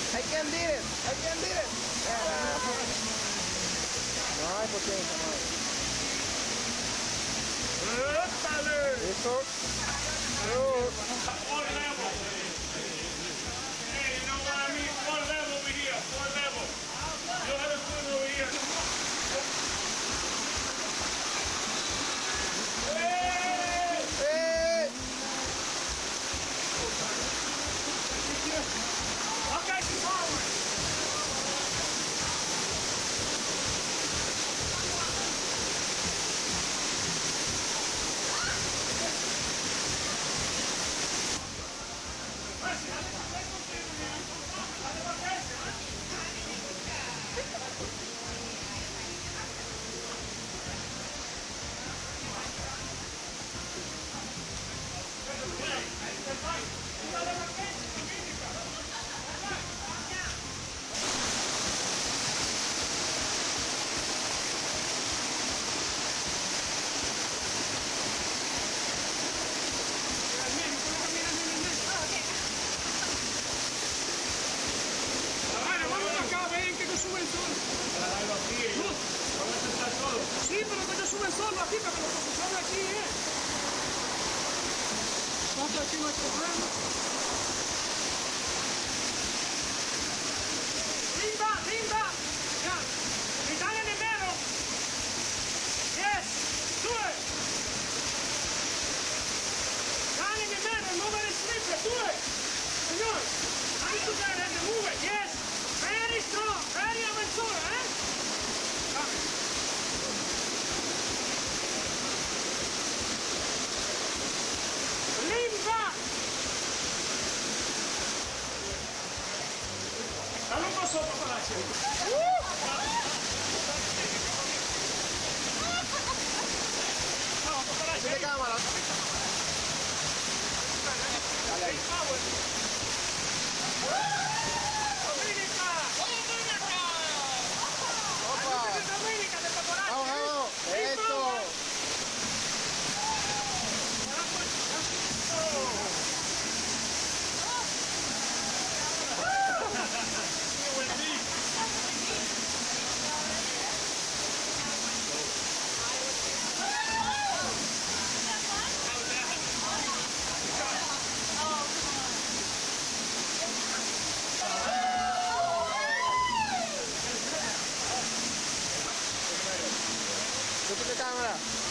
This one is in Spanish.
I can do it. I can do it. No hay potencia, no hay. Eso. One level. Hey, you know what I mean? One level over here. One level. You have a foot over here. Hey! Hey! Okay, keep forward. Sí, pero que yo sube solo aquí, para que lo posicione aquí, Pasa aquí no hay problema. Limba, limba. Ya. Están en el medio. Yes. Do it. Están en el medio. Move it, slipper. Do it. Señor. Ahí tú tienes que move it. Yes. Very strong. Very aventura, Dame. ¡Limba! Dale un paso para la chica. Vamos, para la chica. Tiene cámara. Dale ahí. ¡Dominica! Opa. ¡Dominica de Paparazzi! Vamos, vamos. Eso. ¿Tú tienes cámara?